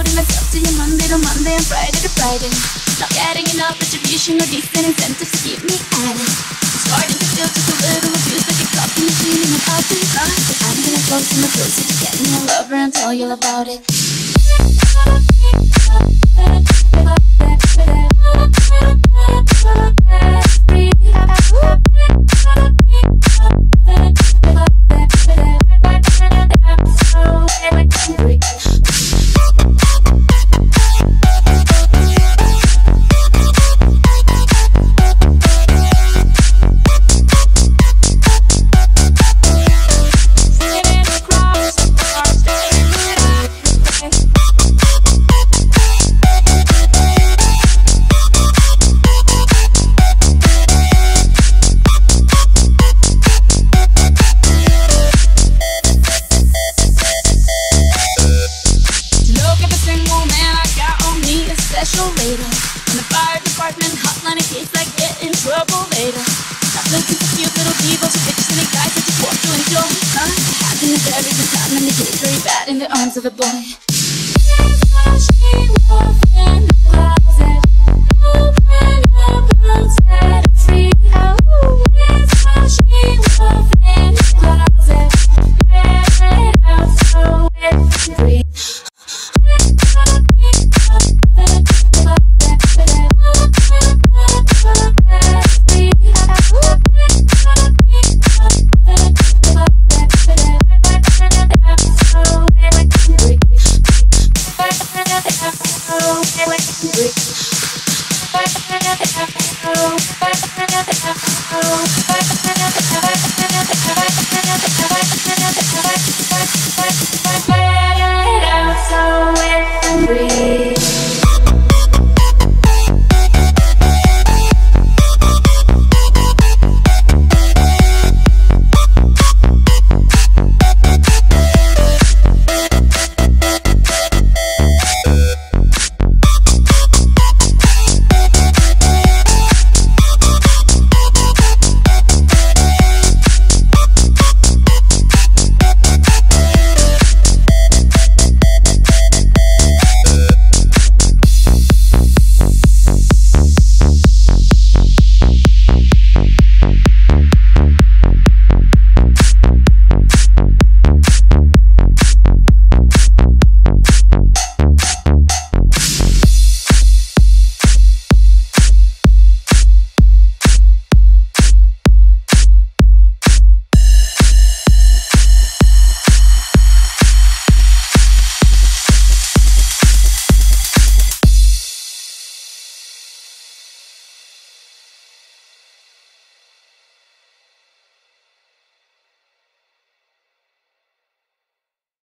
putting myself to you Monday to Monday and Friday to Friday. Not getting enough retribution or decent incentives to keep me at it. Starting to feel just a little abused like a coffee machine in an oven. But I'm gonna close my closer to get me a lover and tell you about it. In the fire department hotline in case I get in trouble later. Not looking for cute little divas, bitches and guys that just want to enjoy. Having a very good time and the kid's very bad in the arms of a boy.